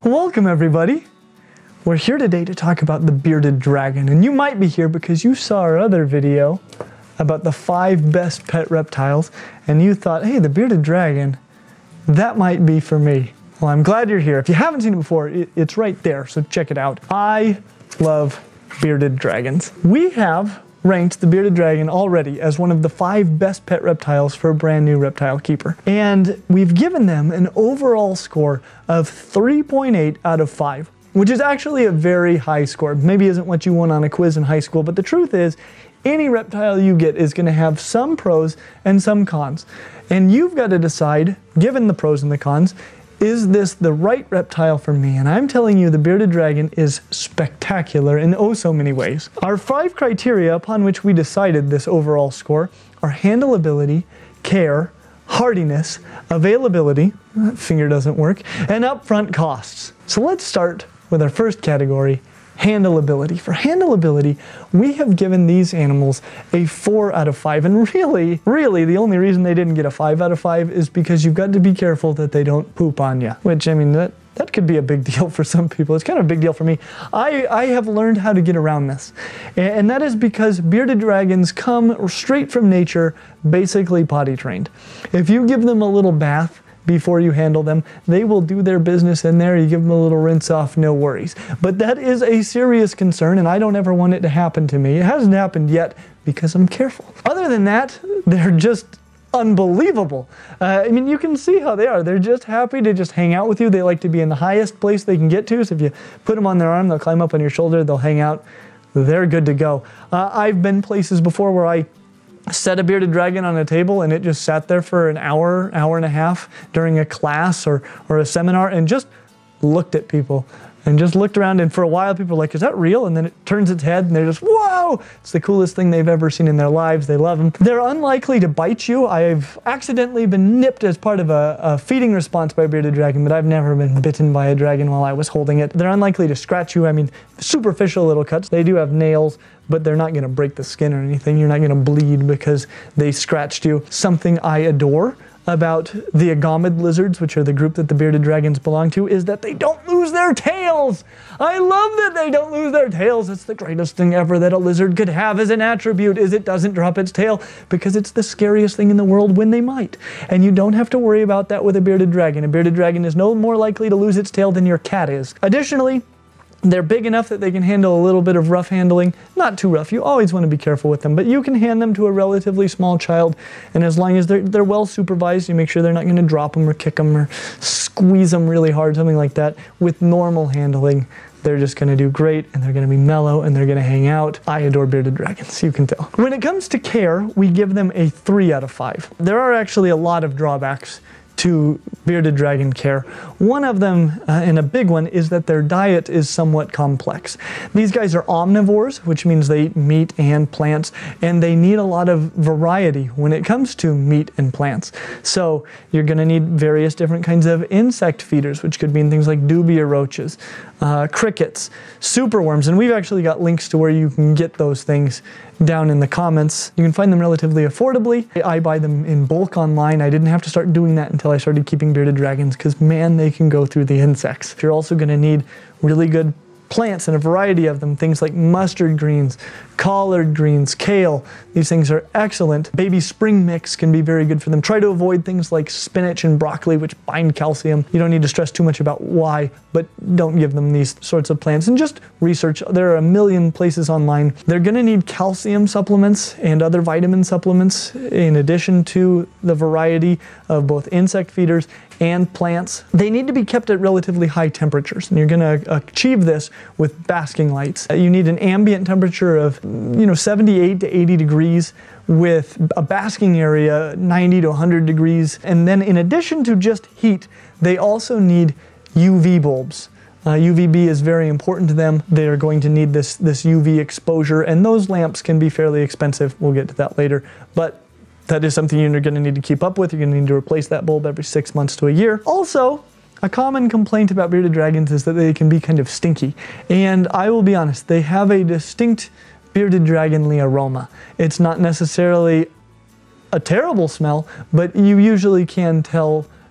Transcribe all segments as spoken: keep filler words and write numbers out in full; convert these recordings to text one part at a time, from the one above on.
Welcome everybody! We're here today to talk about the bearded dragon, and you might be here because you saw our other video about the five best pet reptiles and you thought, hey, the bearded dragon, that might be for me. Well, I'm glad you're here. If you haven't seen it before, it, it's right there, so check it out. I love bearded dragons. We have ranked the bearded dragon already as one of the five best pet reptiles for a brand new reptile keeper. And we've given them an overall score of three point eight out of five, which is actually a very high score. Maybe isn't what you won on a quiz in high school, but the truth is, any reptile you get is going to have some pros and some cons. And you've got to decide, given the pros and the cons, is this the right reptile for me? And I'm telling you, the bearded dragon is spectacular in oh so many ways. Our five criteria upon which we decided this overall score are handleability, care, hardiness, availability, that finger doesn't work, and upfront costs. So let's start with our first category, handleability. For handleability, we have given these animals a four out of five, and really, really the only reason they didn't get a five out of five is because you've got to be careful that they don't poop on you, which, I mean, that that could be a big deal for some people. It's kind of a big deal for me. I, I have learned how to get around this, and that is because bearded dragons come straight from nature, basically potty trained. If you give them a little bath before you handle them, they will do their business in there. You give them a little rinse off, no worries. But that is a serious concern, and I don't ever want it to happen to me. It hasn't happened yet because I'm careful. Other than that, they're just unbelievable. Uh, I mean, you can see how they are. They're just happy to just hang out with you. They like to be in the highest place they can get to, so if you put them on their arm, they'll climb up on your shoulder, they'll hang out. They're good to go. Uh, I've been places before where I set a bearded dragon on a table and it just sat there for an hour, hour and a half during a class or, or a seminar and just looked at people and just looked around, and for a while people were like, is that real? And then it turns its head and they're just, whoa! It's the coolest thing they've ever seen in their lives. They love them. They're unlikely to bite you. I've accidentally been nipped as part of a, a feeding response by a bearded dragon, but I've never been bitten by a dragon while I was holding it. They're unlikely to scratch you. I mean, superficial little cuts. They do have nails, but they're not going to break the skin or anything. You're not going to bleed because they scratched you. Something I adore about the agamid lizards, which are the group that the bearded dragons belong to, is that they don't lose their tails. I love that they don't lose their tails. It's the greatest thing ever that a lizard could have as an attribute, is it doesn't drop its tail, because it's the scariest thing in the world when they might. And you don't have to worry about that with a bearded dragon. A bearded dragon is no more likely to lose its tail than your cat is. Additionally, they're big enough that they can handle a little bit of rough handling. Not too rough, you always want to be careful with them, but you can hand them to a relatively small child, and as long as they're, they're well supervised, you make sure they're not going to drop them or kick them or squeeze them really hard, something like that. With normal handling, they're just going to do great, and they're going to be mellow, and they're going to hang out. I adore bearded dragons, you can tell. When it comes to care, we give them a three out of five. There are actually a lot of drawbacks to bearded dragon care. One of them, uh, and a big one, is that their diet is somewhat complex. These guys are omnivores, which means they eat meat and plants, and they need a lot of variety when it comes to meat and plants. So you're going to need various different kinds of insect feeders, which could mean things like dubia roaches, uh, crickets, superworms, and we've actually got links to where you can get those things down in the comments. You can find them relatively affordably. I buy them in bulk online. I didn't have to start doing that until I started keeping bearded dragons, because man, they can go through the insects. You're also going to need really good plants and a variety of them, things like mustard greens, collard greens, kale. These things are excellent. Baby spring mix can be very good for them. Try to avoid things like spinach and broccoli, which bind calcium. You don't need to stress too much about why, but don't give them these sorts of plants, and just research. There are a million places online. They're going to need calcium supplements and other vitamin supplements in addition to the variety of both insect feeders and plants. They need to be kept at relatively high temperatures, and you're going to achieve this with basking lights. You need an ambient temperature of, you know, seventy-eight to eighty degrees, with a basking area ninety to one hundred degrees. And then in addition to just heat, they also need U V bulbs. Uh, U V B is very important to them. They are going to need this, this U V exposure, and those lamps can be fairly expensive. We'll get to that later, but that is something you're going to need to keep up with. You're going to need to replace that bulb every six months to a year. Also, a common complaint about bearded dragons is that they can be kind of stinky. And I will be honest, they have a distinct bearded dragonly aroma. It's not necessarily a terrible smell, but you usually can tell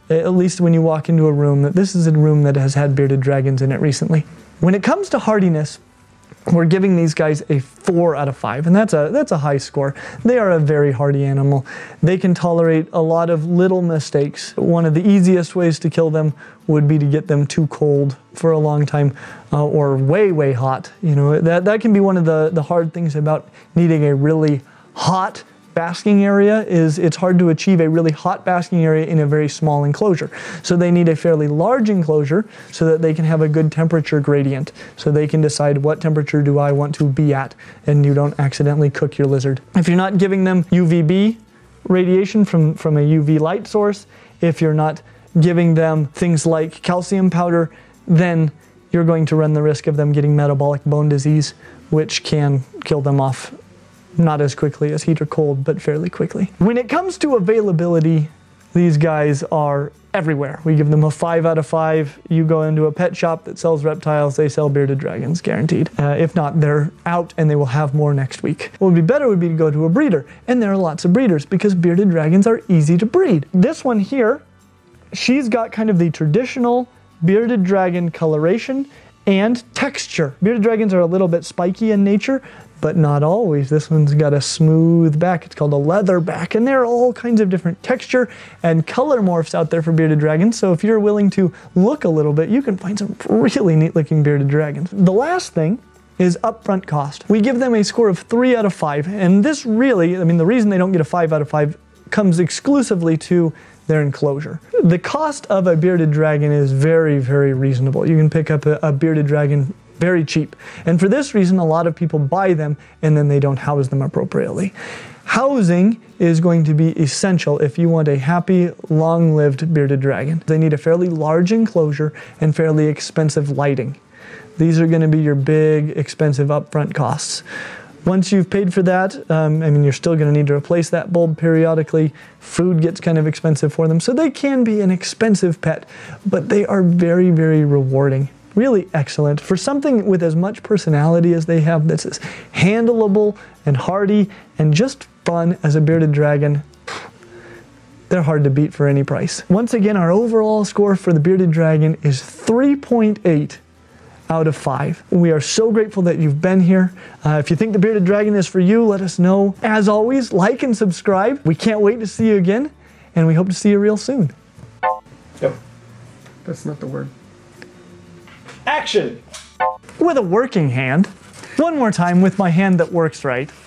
at least when you walk into a room, that this is a room that has had bearded dragons in it recently. When it comes to hardiness, we're giving these guys a four out of five, and that's a that's a high score. They are a very hardy animal. They can tolerate a lot of little mistakes. One of the easiest ways to kill them would be to get them too cold for a long time, uh, or way way hot. You know, that that can be one of the the hard things about needing a really hot basking area. Is it's hard to achieve a really hot basking area in a very small enclosure. So they need a fairly large enclosure so that they can have a good temperature gradient, so they can decide what temperature do I want to be at, and you don't accidentally cook your lizard. If you're not giving them U V B radiation from, from a U V light source, if you're not giving them things like calcium powder, then you're going to run the risk of them getting metabolic bone disease, which can kill them off not as quickly as heat or cold, but fairly quickly. When it comes to availability, these guys are everywhere. We give them a five out of five. You go into a pet shop that sells reptiles, they sell bearded dragons, guaranteed. Uh, if not, they're out and they will have more next week. What would be better would be to go to a breeder, and there are lots of breeders because bearded dragons are easy to breed. This one here, she's got kind of the traditional bearded dragon coloration and texture. Bearded dragons are a little bit spiky in nature, but not always. This one's got a smooth back. It's called a leather back, and there are all kinds of different texture and color morphs out there for bearded dragons. So if you're willing to look a little bit, you can find some really neat looking bearded dragons. The last thing is upfront cost. We give them a score of three out of five, and this really, I mean, the reason they don't get a five out of five comes exclusively to their enclosure. The cost of a bearded dragon is very, very reasonable. You can pick up a, a bearded dragon very cheap. And for this reason, a lot of people buy them and then they don't house them appropriately. Housing is going to be essential if you want a happy, long-lived bearded dragon. They need a fairly large enclosure and fairly expensive lighting. These are going to be your big, expensive upfront costs. Once you've paid for that, um, I mean, you're still going to need to replace that bulb periodically. Food gets kind of expensive for them, so they can be an expensive pet, but they are very, very rewarding. Really excellent. For something with as much personality as they have, that's as handleable and hardy and just fun as a bearded dragon, they're hard to beat for any price. Once again, our overall score for the bearded dragon is three point eight out of five. We are so grateful that you've been here. Uh, if you think the bearded dragon is for you, let us know. As always, like and subscribe. We can't wait to see you again, and we hope to see you real soon. Yep. That's not the word. Action! With a working hand. One more time with my hand that works right.